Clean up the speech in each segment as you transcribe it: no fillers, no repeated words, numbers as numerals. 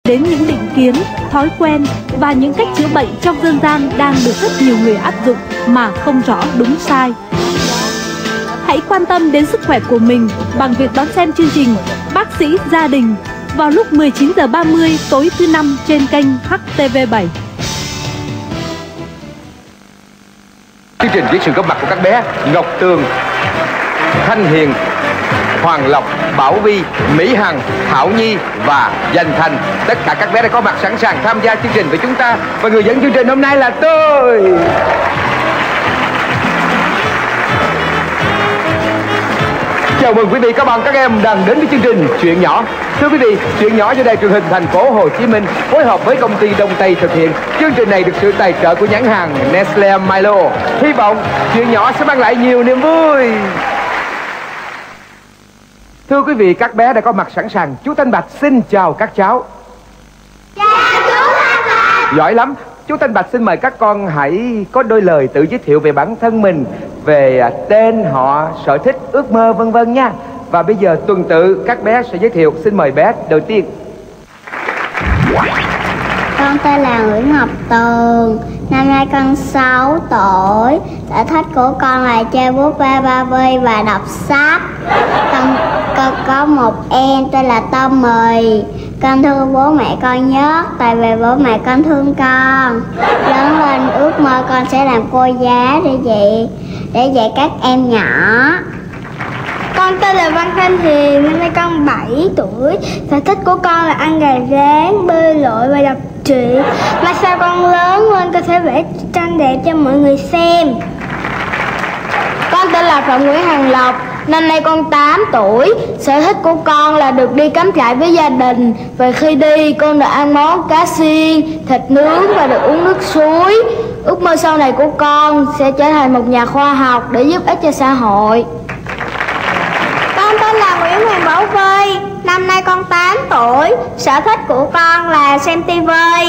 đến những định kiến, thói quen và những cách chữa bệnh trong dân gian đang được rất nhiều người áp dụng mà không rõ đúng sai. Hãy quan tâm đến sức khỏe của mình bằng việc đón xem chương trình Bác sĩ Gia đình vào lúc 19h30 tối thứ Năm trên kênh HTV7. Chương trình với sự góp mặt của các bé Ngọc Tường, Thanh Hiền, Hoàng Lộc, Bảo Vi, Mỹ Hằng, Thảo Nhi và Danh Thành. Tất cả các bé đã có mặt sẵn sàng tham gia chương trình với chúng ta. Và người dẫn chương trình hôm nay là tôi. Chào mừng quý vị, các bạn, các em đang đến với chương trình Chuyện Nhỏ. Thưa quý vị, Chuyện Nhỏ do Đài Truyền hình Thành phố Hồ Chí Minh phối hợp với công ty Đông Tây thực hiện. Chương trình này được sự tài trợ của nhãn hàng Nestle Milo. Hy vọng Chuyện Nhỏ sẽ mang lại nhiều niềm vui. Thưa quý vị, các bé đã có mặt sẵn sàng. Chú Thanh Bạch xin chào các cháu. Chào chú Thanh Bạch. Giỏi lắm. Chú Thanh Bạch xin mời các con hãy có đôi lời tự giới thiệu về bản thân mình, về tên, họ, sở thích, ước mơ vân vân nha. Và bây giờ tuần tự các bé sẽ giới thiệu. Xin mời bé đầu tiên. Con tên là Nguyễn Ngọc Tường, năm nay con 6 tuổi. Sở thích của con là chơi búp bê Barbie và đọc sách. Con có một em tên là Tommy. Con thương bố mẹ con nhất, tại vì bố mẹ con thương con. Lớn lên ước mơ con sẽ làm cô giáo để dạy các em nhỏ. Con tên là Văn Thanh Hiền, năm nay con 7 tuổi. Sở thích của con là ăn gà rán, bơi lội và đọc truyện. Mai sau con lớn lên con sẽ vẽ tranh đẹp cho mọi người xem. Con tên là Phạm Nguyễn Hằng Lộc, năm nay con 8 tuổi. Sở thích của con là được đi cắm trại với gia đình. Và khi đi con được ăn món cá xiên, thịt nướng và được uống nước suối. Ước mơ sau này của con sẽ trở thành một nhà khoa học để giúp ích cho xã hội. Con tên là Nguyễn Hoàng Bảo Vi, năm nay con 8 tuổi. Sở thích của con là xem tivi,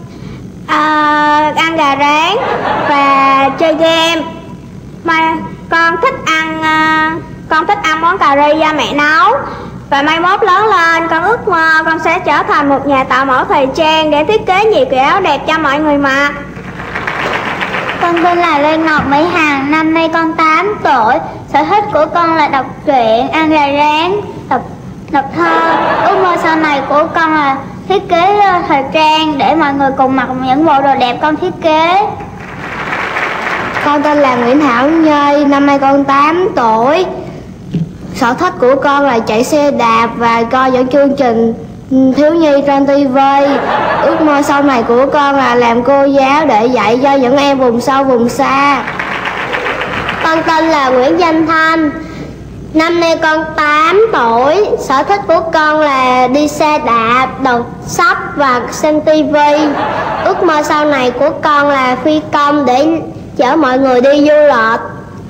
ăn gà rán và chơi game. Mà con thích ăn món cà ri do mẹ nấu. Và mai mốt lớn lên con ước mơ con sẽ trở thành một nhà tạo mẫu thời trang để thiết kế nhiều kiểu áo đẹp cho mọi người mặc. Con tên là Lê Ngọc Mỹ Hằng, năm nay con 8 tuổi. Sở thích của con là đọc truyện, ăn gà rán, đọc thơ. Ước mơ sau này của con là thiết kế thời trang để mọi người cùng mặc những bộ đồ đẹp con thiết kế. Con tên là Nguyễn Thảo Nhi, năm nay con 8 tuổi. Sở thích của con là chạy xe đạp và coi những chương trình thiếu nhi trên TV. Ước mơ sau này của con là làm cô giáo để dạy cho những em vùng sâu vùng xa. Con tên là Nguyễn Danh Thanh, năm nay con 8 tuổi. Sở thích của con là đi xe đạp, đọc sách và xem TV. Ước mơ sau này của con là phi công để chở mọi người đi du lịch.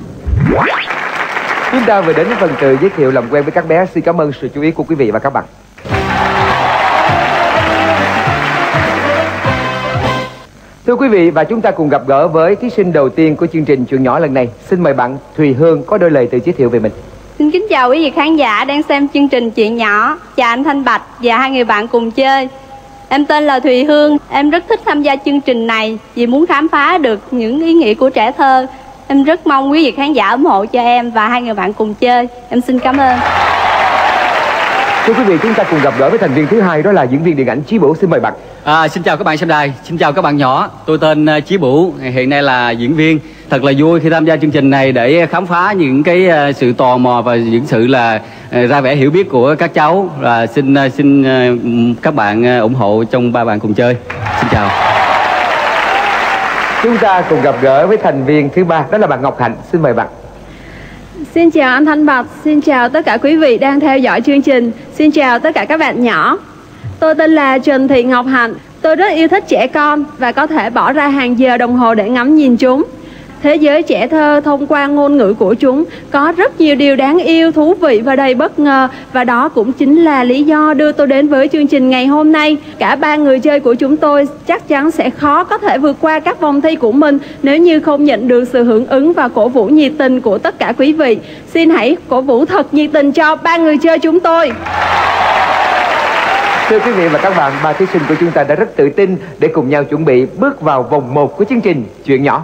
Chúng ta vừa đến với phần tự giới thiệu làm quen với các bé. Xin cảm ơn sự chú ý của quý vị và các bạn. Thưa quý vị, và chúng ta cùng gặp gỡ với thí sinh đầu tiên của chương trình Chuyện Nhỏ lần này. Xin mời bạn Thùy Hương có đôi lời tự giới thiệu về mình. Xin kính chào quý vị khán giả đang xem chương trình Chuyện Nhỏ. Chào anh Thanh Bạch và hai người bạn cùng chơi. Em tên là Thùy Hương. Em rất thích tham gia chương trình này vì muốn khám phá được những ý nghĩa của trẻ thơ. Em rất mong quý vị khán giả ủng hộ cho em và hai người bạn cùng chơi. Em xin cảm ơn. Thưa quý vị, chúng ta cùng gặp gỡ với thành viên thứ hai, đó là diễn viên điện ảnh Chí Bửu. Xin mời bạn. Xin chào các bạn xem đài, xin chào các bạn nhỏ. Tôi tên Chí Bửu, hiện nay là diễn viên. Thật là vui khi tham gia chương trình này để khám phá những cái sự tò mò và những sự là ra vẻ hiểu biết của các cháu. Và xin các bạn ủng hộ trong ba bạn cùng chơi. Xin chào. Chúng ta cùng gặp gỡ với thành viên thứ ba, đó là bạn Ngọc Hạnh. Xin mời bạn. Xin chào anh Thanh Bạch, xin chào tất cả quý vị đang theo dõi chương trình. Xin chào tất cả các bạn nhỏ. Tôi tên là Trần Thị Ngọc Hạnh. Tôi rất yêu thích trẻ con và có thể bỏ ra hàng giờ đồng hồ để ngắm nhìn chúng. Thế giới trẻ thơ thông qua ngôn ngữ của chúng có rất nhiều điều đáng yêu, thú vị và đầy bất ngờ. Và đó cũng chính là lý do đưa tôi đến với chương trình ngày hôm nay. Cả ba người chơi của chúng tôi chắc chắn sẽ khó có thể vượt qua các vòng thi của mình nếu như không nhận được sự hưởng ứng và cổ vũ nhiệt tình của tất cả quý vị. Xin hãy cổ vũ thật nhiệt tình cho ba người chơi chúng tôi. Thưa quý vị và các bạn, ba thí sinh của chúng ta đã rất tự tin để cùng nhau chuẩn bị bước vào vòng 1 của chương trình Chuyện Nhỏ.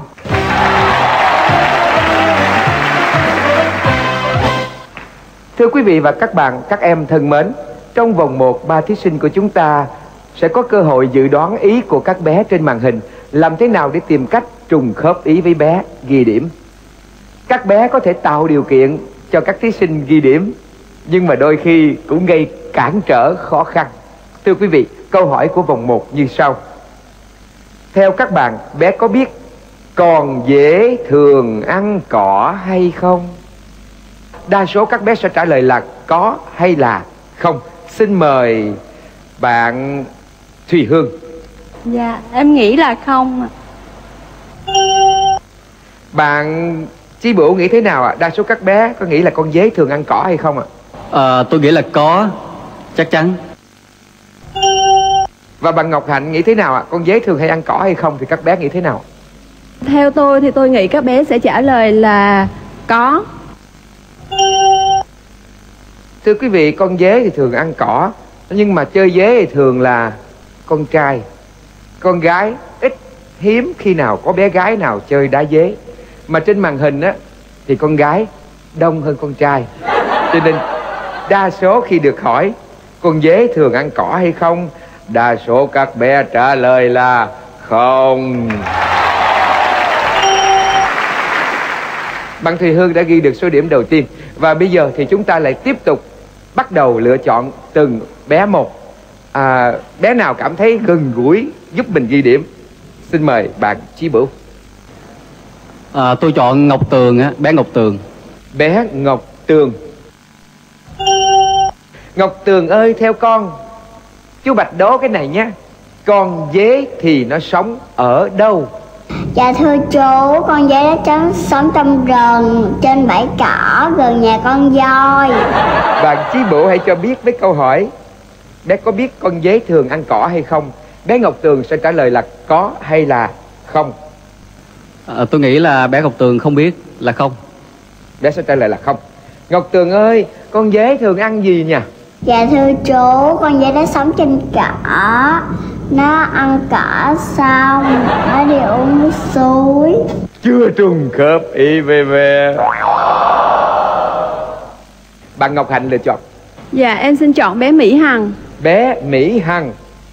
Thưa quý vị và các bạn, các em thân mến, trong vòng 1, ba thí sinh của chúng ta sẽ có cơ hội dự đoán ý của các bé trên màn hình, làm thế nào để tìm cách trùng khớp ý với bé, ghi điểm. Các bé có thể tạo điều kiện cho các thí sinh ghi điểm, nhưng mà đôi khi cũng gây cản trở khó khăn. Thưa quý vị, câu hỏi của vòng 1 như sau. Theo các bạn, bé có biết con dế thường ăn cỏ hay không? Đa số các bé sẽ trả lời là có hay là không. Xin mời bạn Thùy Hương. Dạ, em nghĩ là không. Bạn Chí Bửu nghĩ thế nào ạ? Đa số các bé có nghĩ là con dế thường ăn cỏ hay không ạ? Tôi nghĩ là có, chắc chắn. Và bạn Ngọc Hạnh nghĩ thế nào ạ? Con dế thường hay ăn cỏ hay không thì các bé nghĩ thế nào? Theo tôi thì tôi nghĩ các bé sẽ trả lời là có. Thưa quý vị, con dế thì thường ăn cỏ, nhưng mà chơi dế thì thường là con trai. Con gái ít, hiếm khi nào có bé gái nào chơi đá dế. Mà trên màn hình á thì con gái đông hơn con trai, cho nên đa số khi được hỏi con dế thường ăn cỏ hay không, đa số các bé trả lời là không. Bạn Thùy Hương đã ghi được số điểm đầu tiên. Và bây giờ thì chúng ta lại tiếp tục bắt đầu lựa chọn từng bé một. Bé nào cảm thấy gần gũi giúp mình ghi điểm? Xin mời bạn Chí Bửu. Tôi chọn Ngọc Tường á, bé Ngọc Tường. Bé Ngọc Tường. Ngọc Tường ơi, theo con, chú Bạch đố cái này nhé. Con dế thì nó sống ở đâu? Dạ thưa chú, con dế nó sống trong rừng, trên bãi cỏ, gần nhà con voi. Bạn Chí Bửu hãy cho biết với câu hỏi, bé có biết con dế thường ăn cỏ hay không? Bé Ngọc Tường sẽ trả lời là có hay là không? Tôi nghĩ là bé Ngọc Tường không biết, là không. Bé sẽ trả lời là không. Ngọc Tường ơi, con dế thường ăn gì nhỉ? Dạ thưa chú, con dế nó sống trên cỏ. Nó ăn cỏ xong nó đi uống nước suối. Chưa trùng khớp ý về. Bạn Ngọc Hạnh lựa chọn. Dạ, em xin chọn bé Mỹ Hằng. Bé Mỹ Hằng.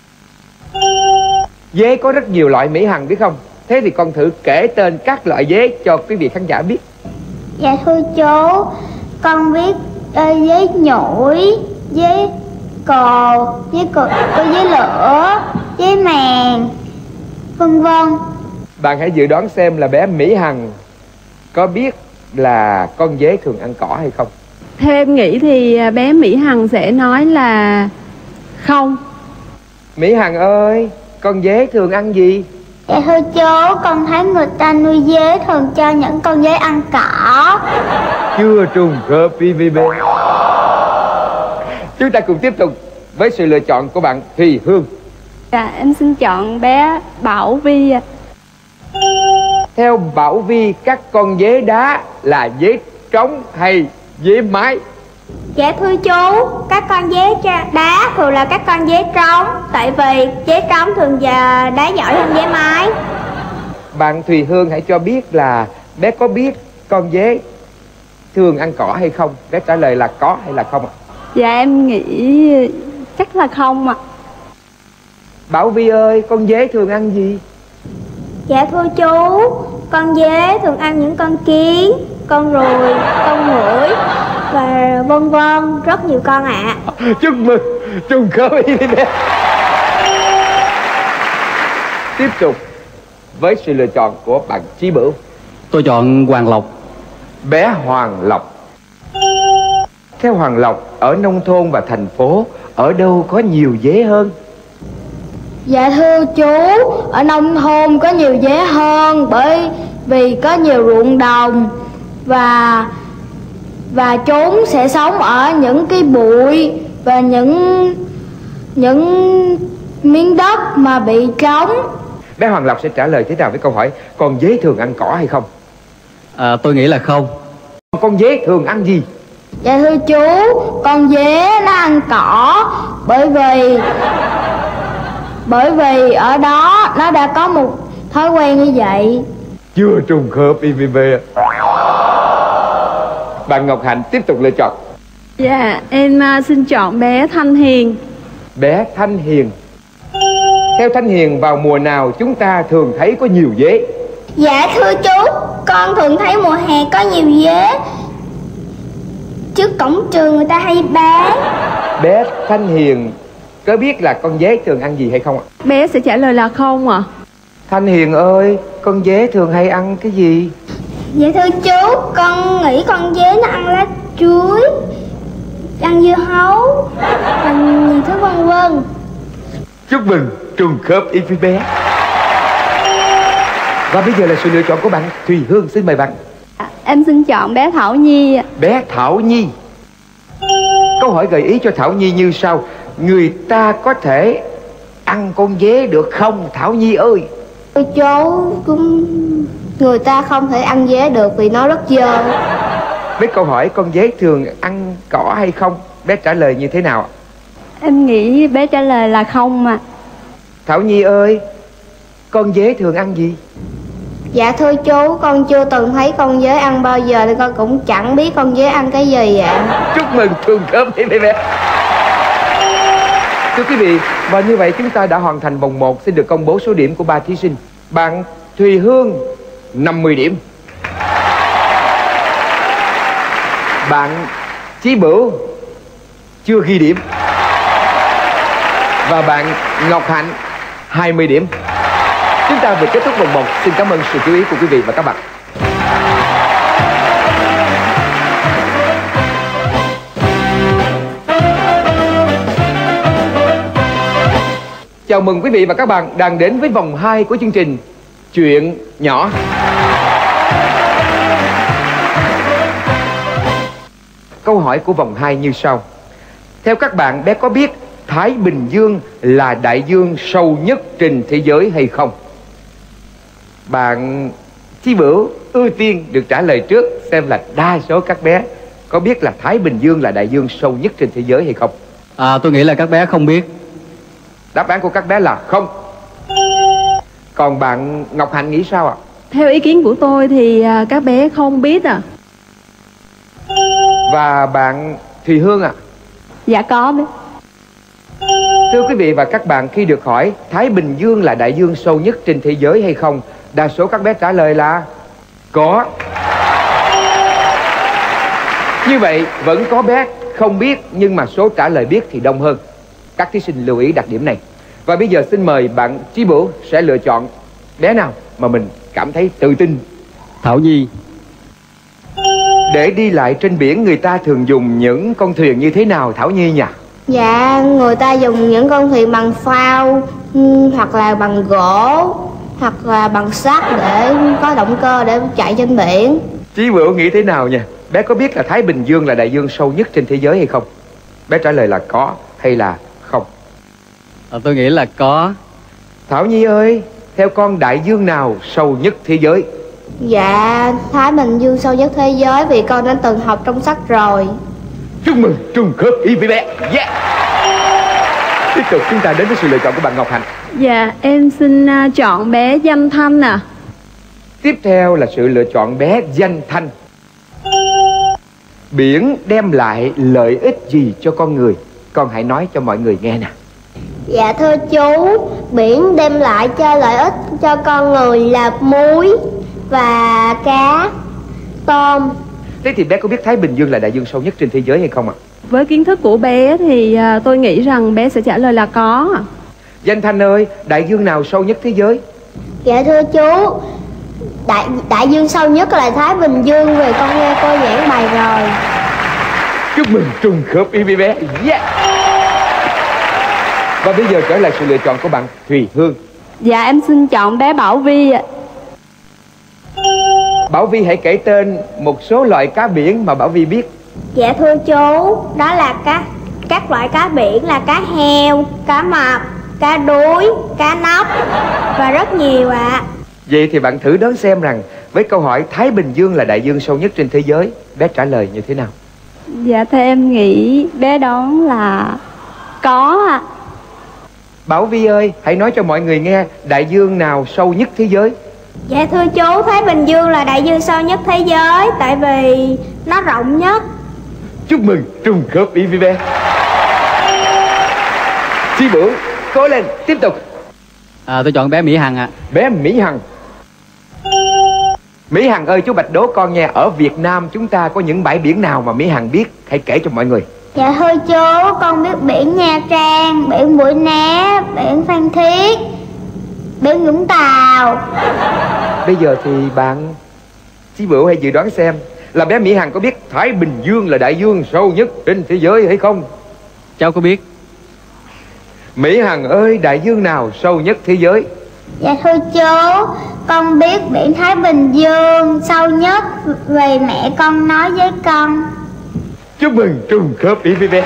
Dế có rất nhiều loại Mỹ Hằng biết không? Thế thì con thử kể tên các loại dế cho quý vị khán giả biết. Dạ thưa chú, con biết dế nhủi, dế cồ, dế lửa, dế mèn, vân vân. Bạn hãy dự đoán xem là bé Mỹ Hằng có biết là con dế thường ăn cỏ hay không? Theo em nghĩ thì bé Mỹ Hằng sẽ nói là không. Mỹ Hằng ơi, con dế thường ăn gì? Dạ thưa chú, con thấy người ta nuôi dế thường cho những con dế ăn cỏ. Chưa trùng khớp PVB. Chúng ta cùng tiếp tục với sự lựa chọn của bạn Thùy Hương. Dạ, em xin chọn bé Bảo Vi. Theo Bảo Vi, các con dế đá là dế trống hay dế mái? Dạ thưa chú, các con dế đá thường là các con dế trống. Tại vì dế trống thường đá giỏi hơn dế mái. Bạn Thùy Hương hãy cho biết là bé có biết con dế thường ăn cỏ hay không? Bé trả lời là có hay là không ạ? Dạ em nghĩ chắc là không ạ. Bảo Vi ơi, con dế thường ăn gì? Dạ thưa chú, con dế thường ăn những con kiến, con ruồi, con muỗi và vân vân, rất nhiều con ạ. Chúc mừng, trùng khớp ý bé. Tiếp tục với sự lựa chọn của bạn Chí Bửu. Tôi chọn Hoàng Lộc. Bé Hoàng Lộc. Theo Hoàng Lộc, ở nông thôn và thành phố, ở đâu có nhiều dế hơn? Dạ thưa chú, ở nông thôn có nhiều dế hơn, bởi vì có nhiều ruộng đồng và chúng sẽ sống ở những cái bụi và những miếng đất mà bị trống. Bé Hoàng Lộc sẽ trả lời thế nào với câu hỏi con dế thường ăn cỏ hay không? Tôi nghĩ là không. Con dế thường ăn gì? Dạ thưa chú, con dế nó ăn cỏ bởi vì ở đó nó đã có một thói quen như vậy. Chưa trùng khớp IVB. Bạn Ngọc Hạnh tiếp tục lựa chọn. Dạ, em xin chọn bé Thanh Hiền. Bé Thanh Hiền. Theo Thanh Hiền, vào mùa nào chúng ta thường thấy có nhiều dế? Dạ thưa chú, con thường thấy mùa hè có nhiều dế. Trước cổng trường người ta hay bán. Bé Thanh Hiền có biết là con dế thường ăn gì hay không ạ? Bé sẽ trả lời là không ạ. Thanh Hiền ơi, con dế thường hay ăn cái gì? Dạ thưa chú, con nghĩ con dế nó ăn lá chuối, ăn dưa hấu và nhiều thứ vân vân. Chúc mừng, trùng khớp ý với bé. Và bây giờ là sự lựa chọn của bạn Thùy Hương, xin mời bạn. Em xin chọn bé Thảo Nhi. Bé Thảo Nhi. Câu hỏi gợi ý cho Thảo Nhi như sau: người ta có thể ăn con dế được không Thảo Nhi ơi? Chú cũng người ta không thể ăn dế được vì nó rất dơ. Với câu hỏi con dế thường ăn cỏ hay không, bé trả lời như thế nào? Em nghĩ bé trả lời là không mà. Thảo Nhi ơi, con dế thường ăn gì? Dạ thưa chú, con chưa từng thấy con dế ăn bao giờ nên con cũng chẳng biết con dế ăn cái gì ạ. Chúc mừng trùng khớp với bé. Thưa quý vị, và như vậy chúng ta đã hoàn thành vòng 1. Xin được công bố số điểm của 3 thí sinh. Bạn Thùy Hương 50 điểm. Bạn Chí Bửu chưa ghi điểm. Và bạn Ngọc Hạnh 20 điểm. Chúng ta vừa kết thúc vòng 1. Xin cảm ơn sự chú ý của quý vị và các bạn. Chào mừng quý vị và các bạn đang đến với vòng 2 của chương trình Chuyện Nhỏ. Câu hỏi của vòng 2 như sau: theo các bạn, bé có biết Thái Bình Dương là đại dương sâu nhất trên thế giới hay không? Bạn Chí Bửu ưu tiên được trả lời trước, xem là đa số các bé có biết là Thái Bình Dương là đại dương sâu nhất trên thế giới hay không. Tôi nghĩ là các bé không biết. Đáp án của các bé là không. Còn bạn Ngọc Hạnh nghĩ sao ạ? Theo ý kiến của tôi thì các bé không biết ạ. Và bạn Thùy Hương ạ? Dạ có biết. Thưa quý vị và các bạn, khi được hỏi Thái Bình Dương là đại dương sâu nhất trên thế giới hay không, đa số các bé trả lời là có. Như vậy vẫn có bé không biết, nhưng mà số trả lời biết thì đông hơn. Các thí sinh lưu ý đặc điểm này. Và bây giờ xin mời bạn Chí Bửu sẽ lựa chọn bé nào mà mình cảm thấy tự tin. Thảo Nhi. Để đi lại trên biển, người ta thường dùng những con thuyền như thế nào Thảo Nhi nhỉ? Dạ, người ta dùng những con thuyền bằng phao, hoặc là bằng gỗ, hoặc là bằng sắt để có động cơ để chạy trên biển. Chí Bửu nghĩ thế nào nha? Bé có biết là Thái Bình Dương là đại dương sâu nhất trên thế giới hay không? Bé trả lời là có hay là không? Tôi nghĩ là có. Thảo Nhi ơi, theo con đại dương nào sâu nhất thế giới? Dạ, Thái Bình Dương sâu nhất thế giới vì con đã từng học trong sách rồi. Chúc mừng trùng khớp ý với bé. Yeah. Tiếp tục chúng ta đến với sự lựa chọn của bạn Ngọc Hạnh. Dạ, em xin chọn bé Danh Thanh ạ. Tiếp theo là sự lựa chọn bé Danh Thanh. Biển đem lại lợi ích gì cho con người? Con hãy nói cho mọi người nghe nè. Dạ thưa chú, biển đem lại cho lợi ích cho con người là muối và cá, tôm. Thế thì bé có biết Thái Bình Dương là đại dương sâu nhất trên thế giới hay không ạ? Với kiến thức của bé thì tôi nghĩ rằng bé sẽ trả lời là có. Danh Thanh ơi, đại dương nào sâu nhất thế giới? Dạ thưa chú, đại dương sâu nhất là Thái Bình Dương, vì con nghe cô giảng bài rồi. Chúc mừng trùng khớp ý với bé. Yeah. Và bây giờ trở lại sự lựa chọn của bạn Thùy Hương. Dạ, em xin chọn bé Bảo Vi ạ. Bảo Vi hãy kể tên một số loại cá biển mà Bảo Vi biết. Dạ thưa chú, đó là các loại cá biển là cá heo, cá mập, cá đuối, cá nóc và rất nhiều ạ. Vậy thì bạn thử đoán xem rằng với câu hỏi Thái Bình Dương là đại dương sâu nhất trên thế giới, bé trả lời như thế nào? Dạ theo em nghĩ bé đoán là có ạ. Bảo Vi ơi, hãy nói cho mọi người nghe đại dương nào sâu nhất thế giới? Dạ thưa chú, Thái Bình Dương là đại dương sâu nhất thế giới, tại vì nó rộng nhất. Chúc mừng, trùng khớp ý với bé. Chí Bửu, cố lên, tiếp tục. Tôi chọn bé Mỹ Hằng ạ. Bé Mỹ Hằng. Mỹ Hằng ơi, chú Bạch đố con nha, ở Việt Nam chúng ta có những bãi biển nào mà Mỹ Hằng biết? Hãy kể cho mọi người. Dạ thưa chú, con biết biển Nha Trang, biển Mũi Né, biển Phan Thiết, biển Vũng Tàu. Bây giờ thì bạn Chí Bửu hãy dự đoán xem là bé Mỹ Hằng có biết Thái Bình Dương là đại dương sâu nhất trên thế giới hay không? Cháu có biết. Mỹ Hằng ơi, đại dương nào sâu nhất thế giới? Dạ thưa chú, con biết biển Thái Bình Dương sâu nhất vì mẹ con nói với con. Chúc mừng, trùng khớp ý với bé.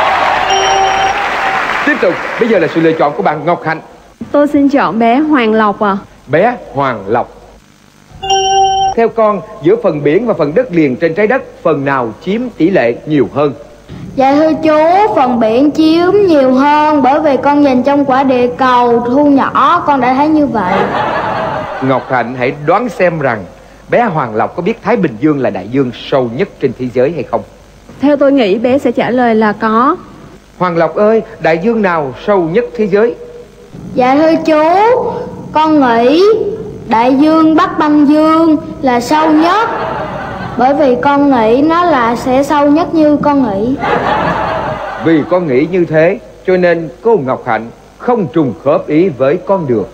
Tiếp tục, bây giờ là sự lựa chọn của bạn Ngọc Hạnh. Tôi xin chọn bé Hoàng Lộc ạ. Bé Hoàng Lộc. Theo con, giữa phần biển và phần đất liền trên trái đất, phần nào chiếm tỷ lệ nhiều hơn? Dạ thưa chú, phần biển chiếm nhiều hơn, bởi vì con nhìn trong quả địa cầu thu nhỏ con đã thấy như vậy. Ngọc Hạnh hãy đoán xem rằng bé Hoàng Lộc có biết Thái Bình Dương là đại dương sâu nhất trên thế giới hay không? Theo tôi nghĩ bé sẽ trả lời là có. Hoàng Lộc ơi, đại dương nào sâu nhất thế giới? Dạ thưa chú, con nghĩ đại dương Bắc Băng Dương là sâu nhất, bởi vì con nghĩ nó là sẽ sâu nhất như con nghĩ. Vì con nghĩ như thế cho nên cô Ngọc Hạnh không trùng khớp ý với con được.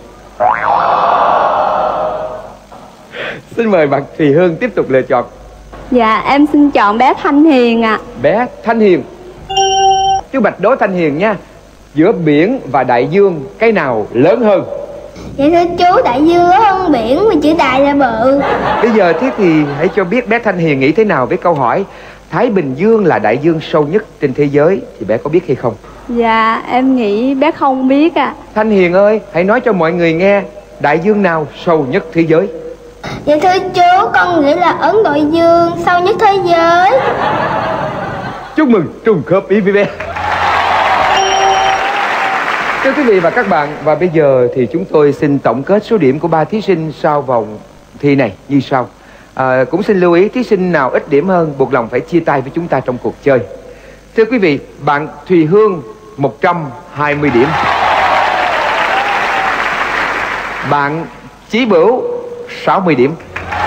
Xin mời bạn Thùy Hương tiếp tục lựa chọn. Dạ em xin chọn bé Thanh Hiền ạ. Bé Thanh Hiền. Chú Bạch đố Thanh Hiền nha, giữa biển và đại dương cái nào lớn hơn? Dạ thưa chú, đại dương lớn hơn biển vì chữ đại là bự. Bây giờ thế thì hãy cho biết bé Thanh Hiền nghĩ thế nào với câu hỏi Thái Bình Dương là đại dương sâu nhất trên thế giới, thì bé có biết hay không? Dạ em nghĩ bé không biết ạ. Thanh Hiền ơi, hãy nói cho mọi người nghe đại dương nào sâu nhất thế giới? Dạ thưa chú, con nghĩ là Ấn Độ Dương sâu nhất thế giới. Chúc mừng, trùng khớp ý với bé. Thưa quý vị và các bạn, và bây giờ thì chúng tôi xin tổng kết số điểm của 3 thí sinh sau vòng thi này như sau. Cũng xin lưu ý thí sinh nào ít điểm hơn buộc lòng phải chia tay với chúng ta trong cuộc chơi. Thưa quý vị, bạn Thùy Hương 120 điểm, bạn Chí Bửu 60 điểm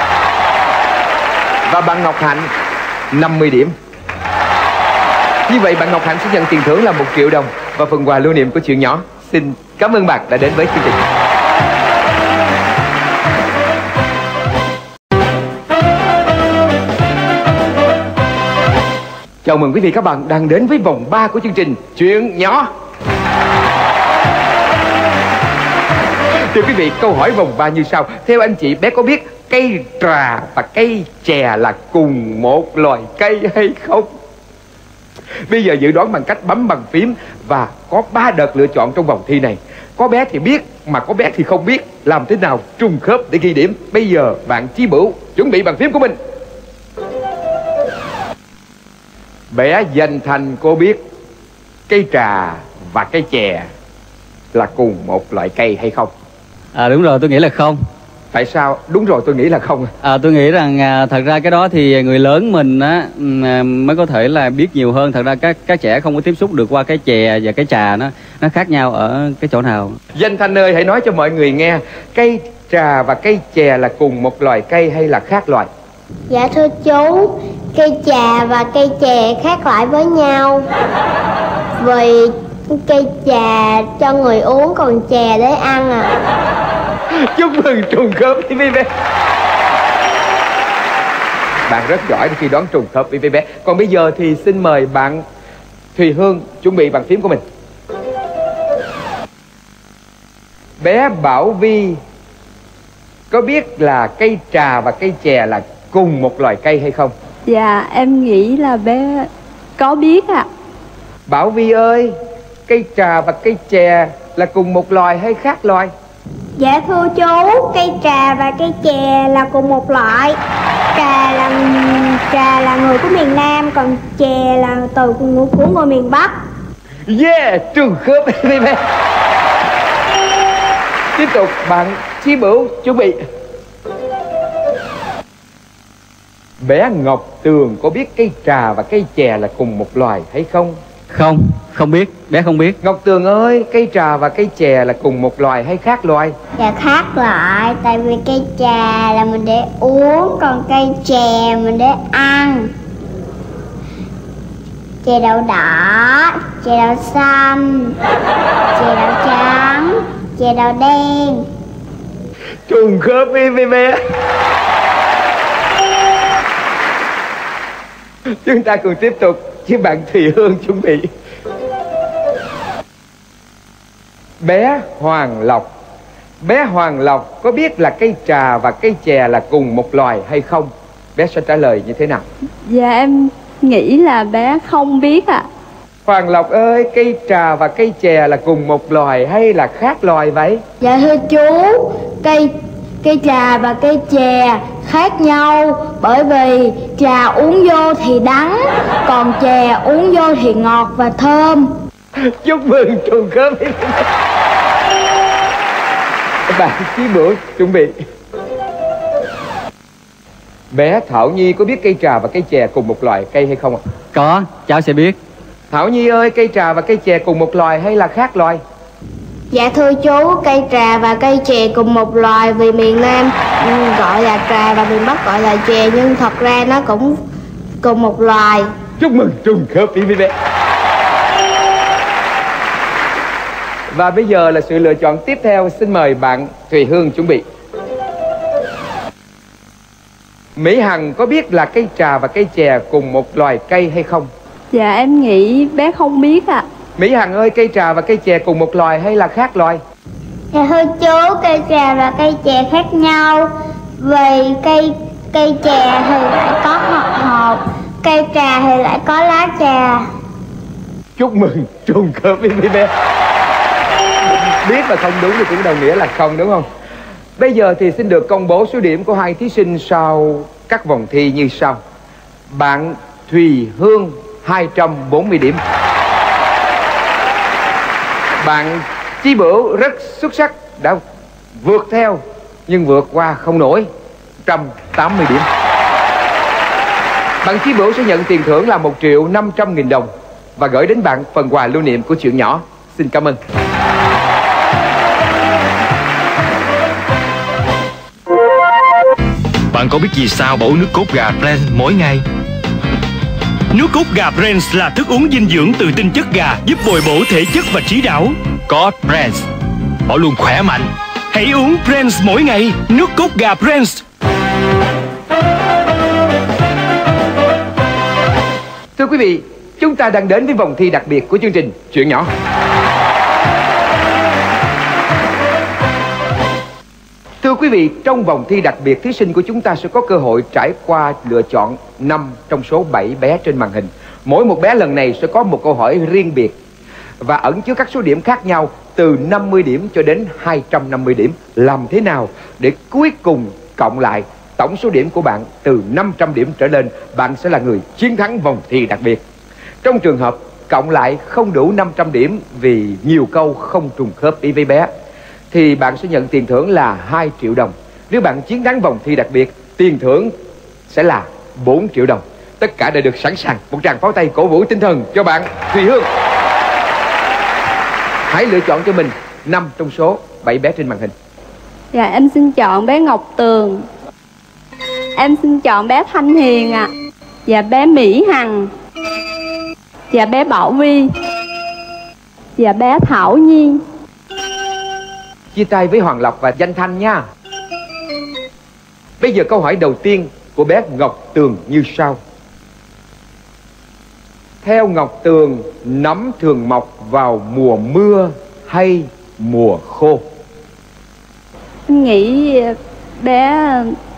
và bạn Ngọc Hạnh 50 điểm. Như vậy bạn Ngọc Hạnh sẽ nhận tiền thưởng là 1 triệu đồng và phần quà lưu niệm của chuyện nhỏ. Xin cảm ơn bạn đã đến với chương trình. Chào mừng quý vị các bạn đang đến với vòng 3 của chương trình Chuyện Nhỏ. Thưa quý vị, câu hỏi vòng 3 như sau. Theo anh chị, bé có biết cây trà và cây chè là cùng một loài cây hay không? Bây giờ dự đoán bằng cách bấm bàn phím và có 3 đợt lựa chọn trong vòng thi này. Có bé thì biết mà có bé thì không biết. Làm thế nào trùng khớp để ghi điểm? Bây giờ bạn Chí Bửu chuẩn bị bàn phím của mình. Bé Danh Thành, cô biết cây trà và cây chè là cùng một loại cây hay không? Đúng rồi, tôi nghĩ là không. Tại sao? Đúng rồi, tôi nghĩ là không. Tôi nghĩ rằng thật ra cái đó thì người lớn mình á mới có thể là biết nhiều hơn. Thật ra các trẻ không có tiếp xúc được qua cái chè và cái trà, nó khác nhau ở cái chỗ nào. Danh Thanh ơi, hãy nói cho mọi người nghe cây trà và cây chè là cùng một loài cây hay là khác loài? Dạ thưa chú, cây trà và cây chè khác loại với nhau. Vì cây trà cho người uống, còn chè để ăn à. Chúc mừng trùng khớp với bé. Bạn rất giỏi khi đoán trùng khớp với bé. Còn bây giờ thì xin mời bạn Thùy Hương chuẩn bị bàn phím của mình. Bé Bảo Vi có biết là cây trà và cây chè là cùng một loài cây hay không? Dạ em nghĩ là bé có biết ạ. Bảo Vi ơi, cây trà và cây chè là cùng một loài hay khác loài? Dạ thưa chú, cây trà và cây chè là cùng một loại. Trà là Trà là người của miền Nam, còn chè là từ của người miền Bắc. Yeah, trùng khớp. Tiếp tục bạn Chí Bửu chuẩn bị. Bé Ngọc Tường có biết cây trà và cây chè là cùng một loài hay không? Không biết, bé không biết. Ngọc Tường ơi, cây trà và cây chè là cùng một loài hay khác loài? Dạ khác loại, tại vì cây trà là mình để uống, còn cây chè mình để ăn. Chè đậu đỏ, chè đậu xanh, chè đậu trắng, chè đậu đen. Trùng khớp đi bé. Chúng ta cùng tiếp tục với bạn Thùy Hương chuẩn bị. Bé Hoàng Lộc. Bé Hoàng Lộc có biết là cây trà và cây chè là cùng một loài hay không? Bé sẽ trả lời như thế nào? Dạ em nghĩ là bé không biết ạ. Hoàng Lộc ơi, cây trà và cây chè là cùng một loài hay là khác loài vậy? Dạ thưa chú, cây trà và cây chè khác nhau, bởi vì trà uống vô thì đắng, còn chè uống vô thì ngọt và thơm. Chúc mừng trùng khớp. Bạn Chí Bửu chuẩn bị. Bé Thảo Nhi có biết cây trà và cây chè cùng một loài cây hay không ạ? Có, cháu sẽ biết. Thảo Nhi ơi, cây trà và cây chè cùng một loài hay là khác loài? Dạ thưa chú, cây trà và cây chè cùng một loài, vì miền Nam gọi là trà và miền Bắc gọi là chè, nhưng thật ra nó cũng cùng một loài. Chúc mừng trùng khớp ý bé. Và bây giờ là sự lựa chọn tiếp theo. Xin mời bạn Thùy Hương chuẩn bị. Mỹ Hằng có biết là cây trà và cây chè cùng một loài cây hay không? Dạ em nghĩ bé không biết ạ. Mỹ Hằng ơi, cây trà và cây chè cùng một loài hay là khác loài? Dạ thưa chú, cây trà và cây chè khác nhau, vì cây chè thì lại có hột, cây trà thì lại có lá trà. Chúc mừng trùng khớp với bé. Biết mà không đúng thì cũng đồng nghĩa là không, đúng không? Bây giờ thì xin được công bố số điểm của hai thí sinh sau các vòng thi như sau. Bạn Thùy Hương 240 điểm. Bạn Chí Bửu rất xuất sắc, đã vượt theo nhưng vượt qua không nổi, 180 điểm. Bạn Chí Bửu sẽ nhận tiền thưởng là 1.500.000 đồng và gửi đến bạn phần quà lưu niệm của chuyện nhỏ. Xin cảm ơn. Bạn có biết vì sao bỏ uống nước cốt gà Brand mỗi ngày? Nước cốt gà Brand là thức uống dinh dưỡng từ tinh chất gà, giúp bồi bổ thể chất và trí não. Có Brand, bỏ luôn khỏe mạnh. Hãy uống Brand mỗi ngày, nước cốt gà Brand. Thưa quý vị, chúng ta đang đến với vòng thi đặc biệt của chương trình Chuyện Nhỏ. Thưa quý vị, trong vòng thi đặc biệt, thí sinh của chúng ta sẽ có cơ hội trải qua lựa chọn 5 trong số 7 bé trên màn hình. Mỗi một bé lần này sẽ có một câu hỏi riêng biệt và ẩn chứa các số điểm khác nhau từ 50 điểm cho đến 250 điểm. Làm thế nào để cuối cùng cộng lại tổng số điểm của bạn từ 500 điểm trở lên, bạn sẽ là người chiến thắng vòng thi đặc biệt. Trong trường hợp cộng lại không đủ 500 điểm vì nhiều câu không trùng khớp ý với bé, thì bạn sẽ nhận tiền thưởng là 2 triệu đồng. Nếu bạn chiến thắng vòng thi đặc biệt, tiền thưởng sẽ là 4 triệu đồng. Tất cả đã được sẵn sàng. Một tràng pháo tay cổ vũ tinh thần cho bạn Thùy Hương. Hãy lựa chọn cho mình 5 trong số 7 bé trên màn hình. Dạ em xin chọn bé Ngọc Tường. Em xin chọn bé Thanh Hiền ạ. Dạ bé Mỹ Hằng. Dạ bé Bảo Vi. Dạ bé Thảo Nhi. Chia tay với Hoàng Lộc và Danh Thanh nha. Bây giờ câu hỏi đầu tiên của bé Ngọc Tường như sau. Theo Ngọc Tường, nấm thường mọc vào mùa mưa hay mùa khô? Em nghĩ bé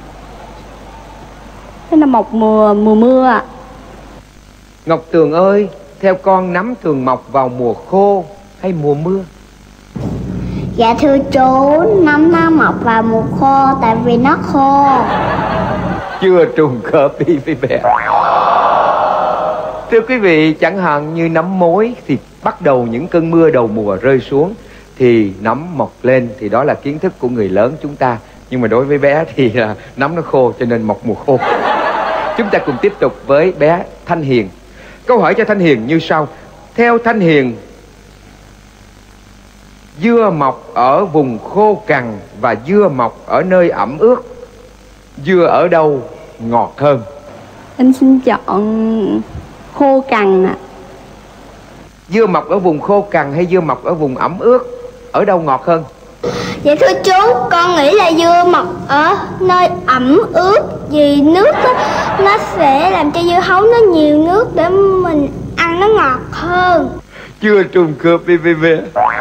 nó mọc mùa mưa ạ. Ngọc Tường ơi, theo con nấm thường mọc vào mùa khô hay mùa mưa? Dạ thưa chú, nấm nó mọc vào mùa khô tại vì nó khô. chưa trùng khớp đi với bé. Thưa quý vị, chẳng hạn như nấm mối thì bắt đầu những cơn mưa đầu mùa rơi xuống thì nấm mọc lên, thì đó là kiến thức của người lớn chúng ta. Nhưng mà đối với bé thì nấm nó khô cho nên mọc mùa khô. Chúng ta cùng tiếp tục với bé Thanh Hiền. Câu hỏi cho Thanh Hiền như sau. Theo Thanh Hiền, dưa mọc ở vùng khô cằn và dưa mọc ở nơi ẩm ướt, dưa ở đâu ngọt hơn? Em xin chọn khô cằn ạ. Dưa mọc ở vùng khô cằn hay dưa mọc ở vùng ẩm ướt, ở đâu ngọt hơn? Dạ thưa chú, con nghĩ là dưa mọc ở nơi ẩm ướt, vì nước đó, nó sẽ làm cho dưa hấu nó nhiều nước để mình ăn nó ngọt hơn. Chưa trùng khớp đi bé.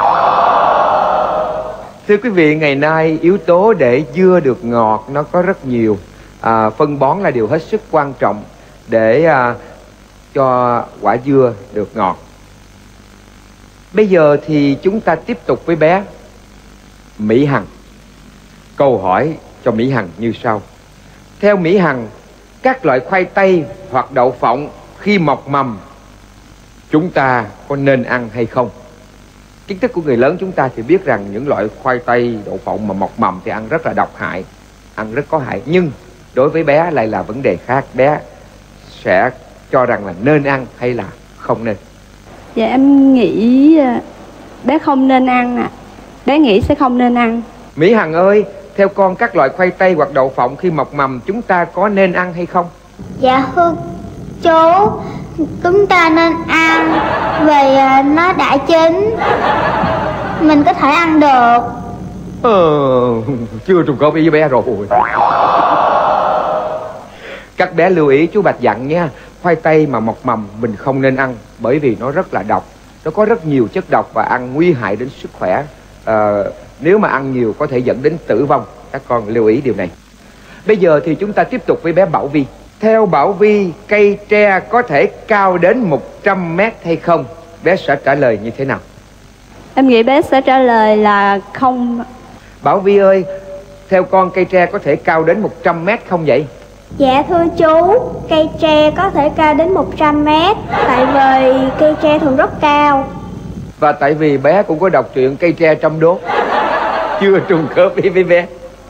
Thưa quý vị, ngày nay yếu tố để dưa được ngọt nó có rất nhiều. Phân bón là điều hết sức quan trọng để cho quả dưa được ngọt. Bây giờ thì chúng ta tiếp tục với bé Mỹ Hằng. Câu hỏi cho Mỹ Hằng như sau. Theo Mỹ Hằng, các loại khoai tây hoặc đậu phộng khi mọc mầm chúng ta có nên ăn hay không? Kiến thức của người lớn chúng ta thì biết rằng những loại khoai tây, đậu phộng mà mọc mầm thì ăn rất là độc hại, ăn rất có hại. Nhưng đối với bé lại là vấn đề khác. Bé sẽ cho rằng là nên ăn hay là không nên? Dạ em nghĩ bé không nên ăn ạ. Bé nghĩ sẽ không nên ăn. Mỹ Hằng ơi, theo con các loại khoai tây hoặc đậu phộng khi mọc mầm chúng ta có nên ăn hay không? Dạ thưa chú, chúng ta nên ăn vì nó đã chín, mình có thể ăn được. Chưa trùng khớp với bé rồi. Các bé lưu ý chú Bạch dặn nha, khoai tây mà mọc mầm mình không nên ăn bởi vì nó rất là độc. Nó có rất nhiều chất độc và ăn nguy hại đến sức khỏe. Nếu mà ăn nhiều có thể dẫn đến tử vong. Các con lưu ý điều này. Bây giờ thì chúng ta tiếp tục với bé Bảo Vi. Theo Bảo Vi, cây tre có thể cao đến 100 mét hay không? Bé sẽ trả lời như thế nào? Em nghĩ bé sẽ trả lời là không. Bảo Vi ơi, theo con cây tre có thể cao đến 100 mét không vậy? Dạ thưa chú, cây tre có thể cao đến 100 mét, tại vì cây tre thường rất cao. Và tại vì bé cũng có đọc truyện Cây tre trăm đốt. Chưa trùng khớp với bé.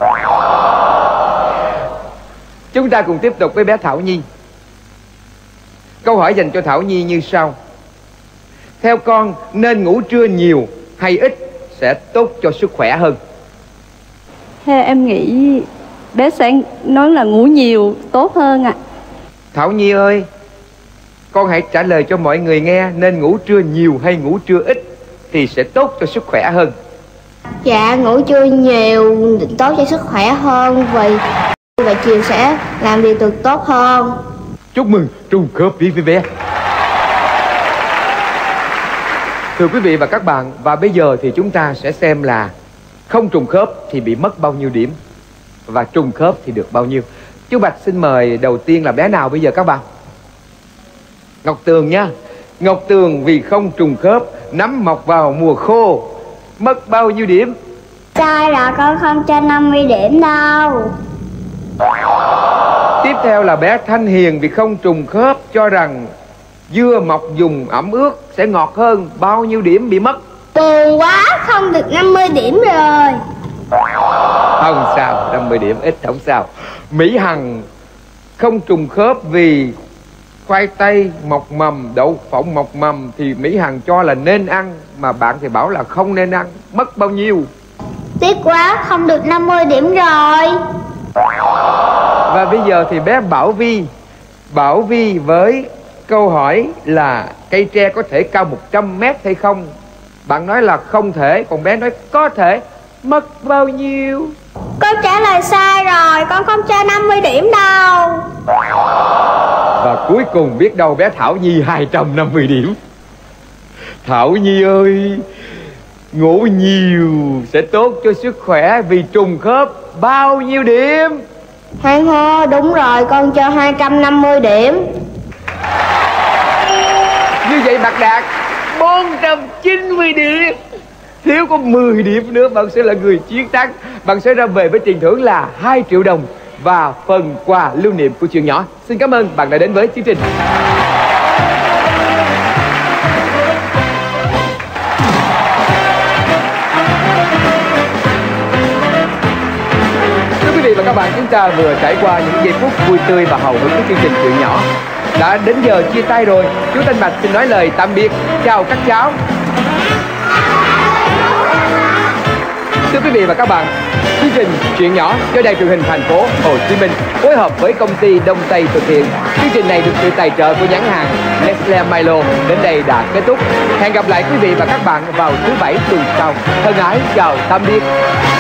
Chúng ta cùng tiếp tục với bé Thảo Nhi. Câu hỏi dành cho Thảo Nhi như sau. Theo con nên ngủ trưa nhiều hay ít sẽ tốt cho sức khỏe hơn? Theo em nghĩ bé sẽ nói là ngủ nhiều tốt hơn ạ. Thảo Nhi ơi, con hãy trả lời cho mọi người nghe, nên ngủ trưa nhiều hay ngủ trưa ít thì sẽ tốt cho sức khỏe hơn? Dạ ngủ trưa nhiều tốt cho sức khỏe hơn, và chiều sẽ làm việc được tốt hơn. Chúc mừng trùng khớp với bé. Thưa quý vị và các bạn, và bây giờ thì chúng ta sẽ xem là không trùng khớp thì bị mất bao nhiêu điểm và trùng khớp thì được bao nhiêu. Chú Bạch xin mời đầu tiên là bé nào bây giờ các bạn? Ngọc Tường nha. Ngọc Tường vì không trùng khớp, nấm mọc vào mùa khô, mất bao nhiêu điểm? Sai rồi, con không cho 50 điểm đâu. Tiếp theo là bé Thanh Hiền vì không trùng khớp, cho rằng dưa mọc vùng ẩm ướt sẽ ngọt hơn, bao nhiêu điểm bị mất? Buồn quá, không được 50 điểm rồi. Không sao, 50 điểm ít không sao. Mỹ Hằng không trùng khớp vì khoai tây mọc mầm, đậu phộng mọc mầm thì Mỹ Hằng cho là nên ăn, mà bạn thì bảo là không nên ăn, mất bao nhiêu? Tiếc quá, không được 50 điểm rồi. Và bây giờ thì bé Bảo Vi với câu hỏi là cây tre có thể cao 100 mét hay không? Bạn nói là không thể, còn bé nói có thể, mất bao nhiêu? Con trả lời sai rồi, con không cho 50 điểm đâu. Và cuối cùng biết đâu bé Thảo Nhi 250 điểm. Thảo Nhi ơi, ngủ nhiều sẽ tốt cho sức khỏe vì trùng khớp, bao nhiêu điểm? Hay ho, đúng rồi, con cho 250 điểm. Như vậy bạn đạt 490 điểm. Thiếu có 10 điểm nữa bạn sẽ là người chiến thắng. Bạn sẽ ra về với tiền thưởng là 2 triệu đồng. và phần quà lưu niệm của Chuyện Nhỏ. Xin cảm ơn bạn đã đến với chương trình. Thưa quý vị và các bạn, chúng ta vừa trải qua những giây phút vui tươi và hào hứng của chương trình Chuyện Nhỏ. Đã đến giờ chia tay rồi. Chú Thanh Bạch xin nói lời tạm biệt. Chào các cháu. Thưa quý vị và các bạn, chương trình Chuyện Nhỏ do Đài Truyền hình Thành phố Hồ Chí Minh phối hợp với công ty Đông Tây thực hiện. Chương trình này được sự tài trợ của nhãn hàng Nestle Milo. Đến đây đã kết thúc. Hẹn gặp lại quý vị và các bạn vào thứ Bảy tuần sau. Thân ái chào tạm biệt.